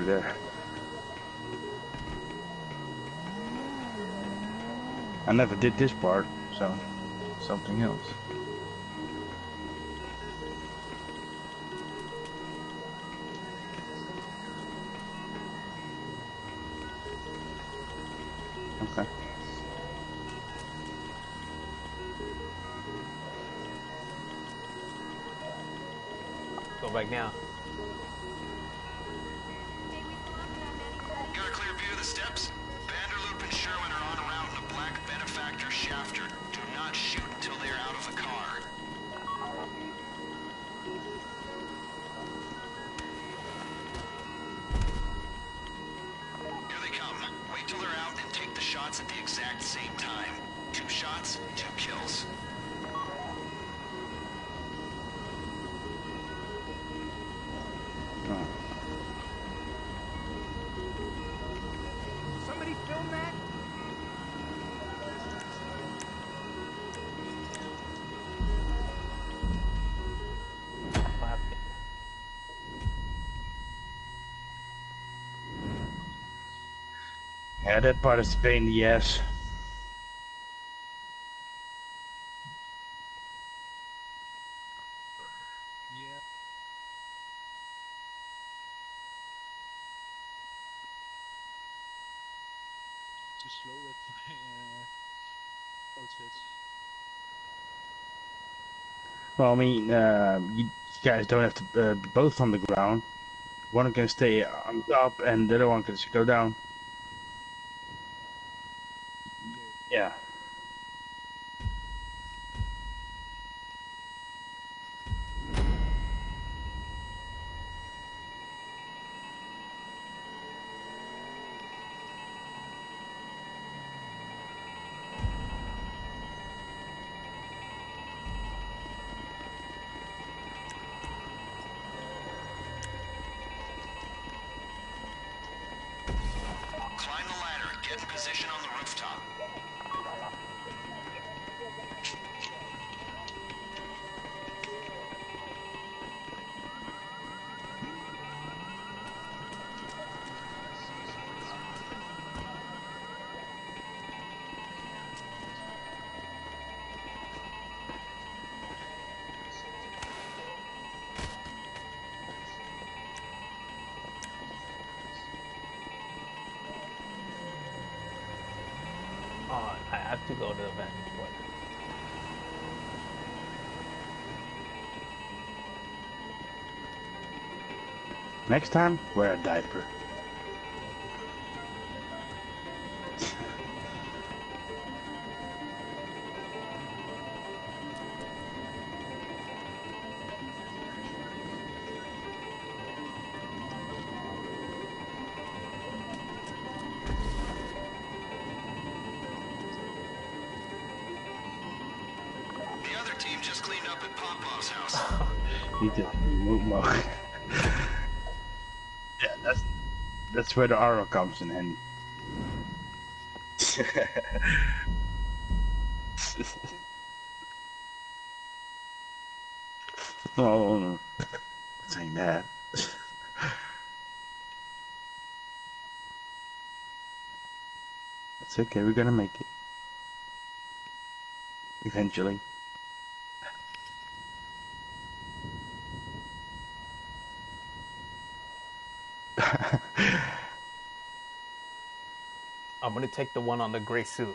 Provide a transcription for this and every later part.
over there. I never did this part, so something else. Okay. Go back now. Got a clear view of the steps? Vanderloop and Sherwin are on a route in a black benefactor shafter. Do not shoot until they are out of the car. Here they come. Wait till they're out and take the shots at the exact same time. 2 shots, 2 kills. Somebody film that? What happened? Yeah, that part is a pain in the ass. Yeah. Too slow with my outfits. Well, I mean, you guys don't have to be both on the ground. One can stay on top, and the other one can just go down. Okay. Yeah. Climb the ladder. Get in position on the rooftop. Oh, I have to go to the vantage point. Next time, wear a diaper. The other team just cleaned up at Poplov's house. Need to move more. Yeah, that's where the arrow comes in handy. Oh no, saying that. It's okay, we're gonna make it. Eventually. I'm gonna take the one on the gray suit.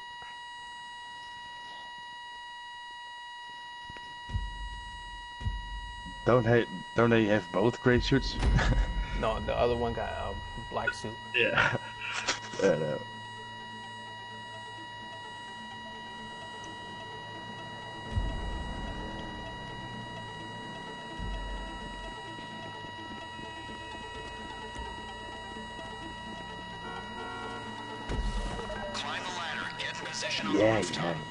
Don't they have both gray suits? No, the other one got a black suit. Yeah. I know. Climb the ladder. Get in position on the Yeah, rooftop. yeah.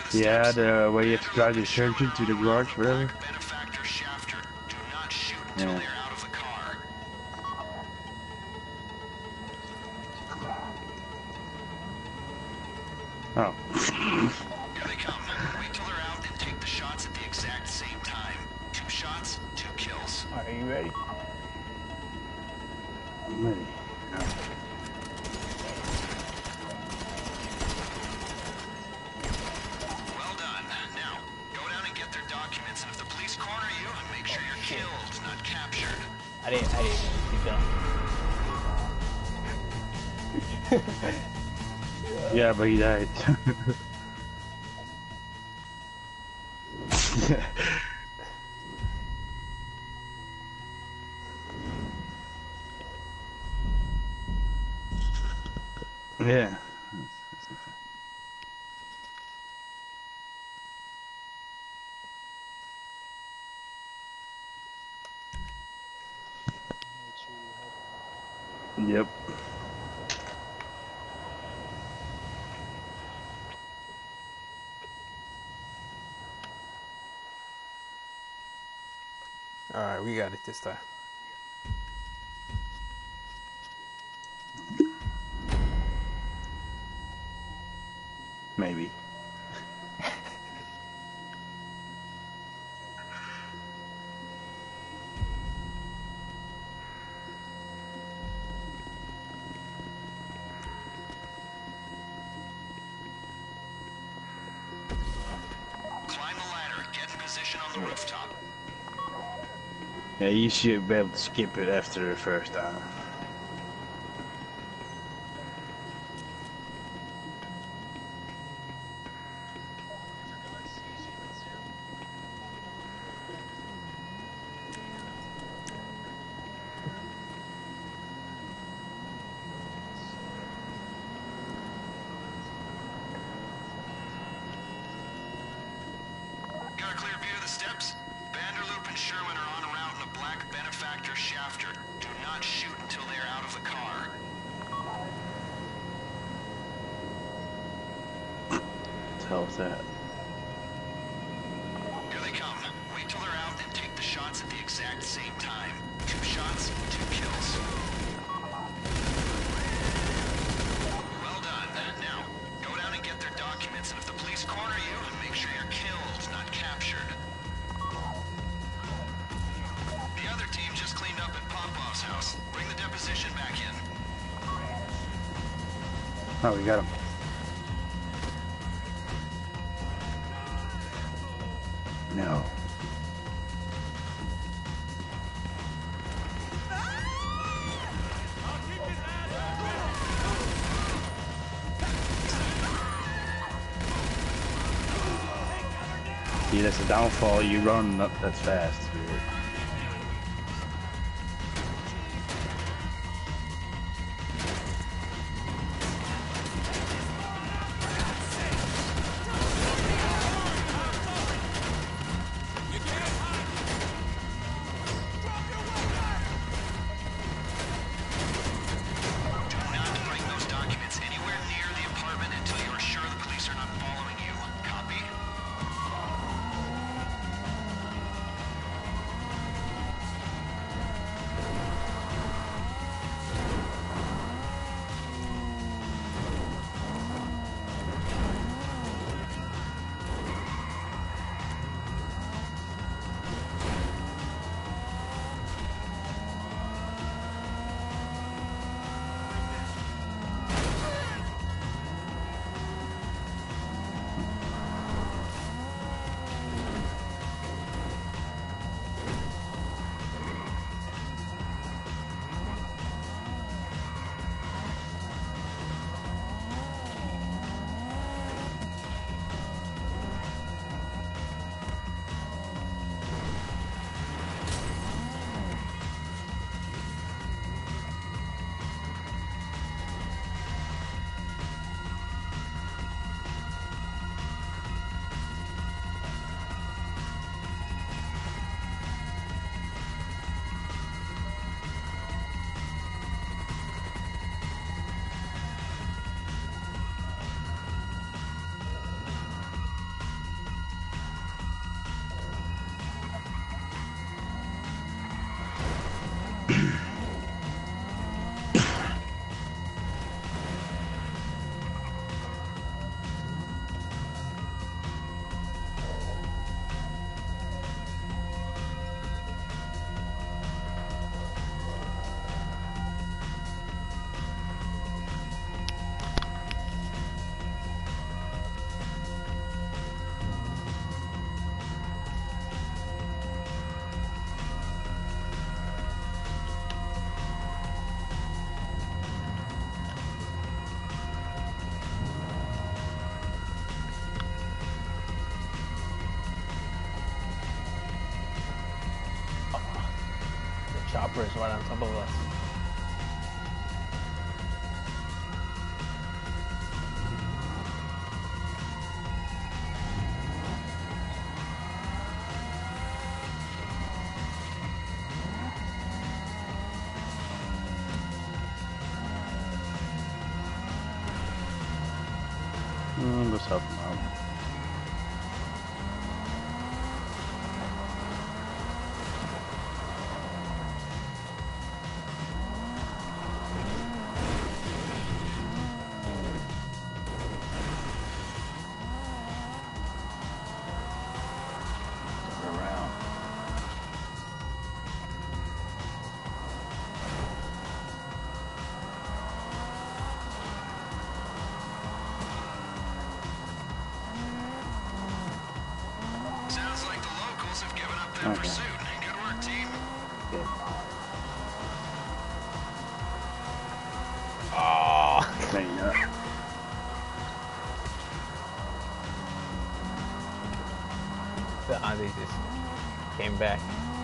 the Yeah, steps. the where you have to drive the surgeon to the garage, whatever. Benefactor Shafter. Do not shoot until Yeah. they're out of the car. Oh. Here they come. Wait till they're out and take the shots at the exact same time. 2 shots, 2 kills. Are you ready? I'm ready. Well done. Now, go down and get their documents, and if the police corner you, make sure you're killed, not captured. I didn't see that. Yeah, but he died. Yeah. It's really hard. Yep. All right, we got it this time. Maybe. Climb the ladder. Get in position on the rooftop. Yeah, you should be able to skip it after the first time. Got a clear view of the steps? Vanderloop and Sherman are on a route in a black Benefactor Shafter. Do not shoot until they are out of the car. What the hell is that? Here they come. Wait till they're out and take the shots at the exact same time. 2 shots, 2 kills. Well done. Now, go down and get their documents, and if the police corner you, make sure you're killed, not captured. The other team just cleaned up at Popov's house. Bring the deposition back in. Oh, we got him. No. See, that's the downfall. You run not that fast. Do not bring those documents anywhere near the apartment until you are sure the police are not following you. Copy? The chopper is right on top of us. Let's help him out. Around. Sounds like the locals have given up that Okay. pursuit. Good work, team. Oh, Clean up. they just came back.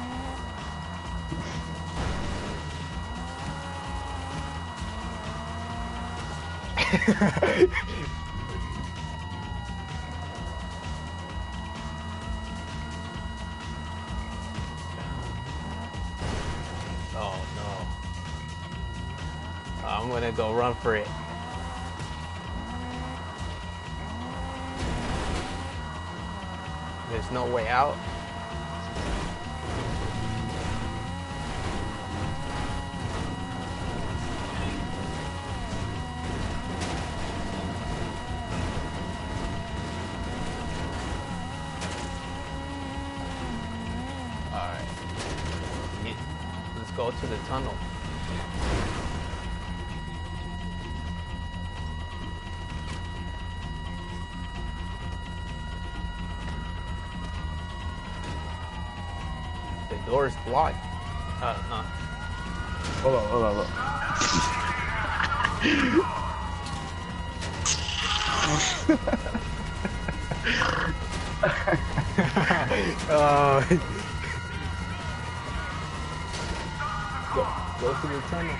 Oh no. I'm gonna go run for it. There's no way out. Alright. Let's go to the tunnel. The door is blocked. No. Hold on, hold on, hold Go to the tunnel.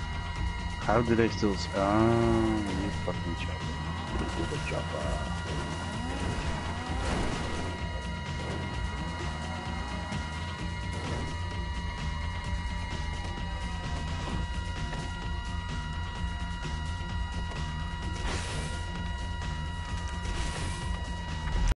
How do they still? Oh, you fucking chopper.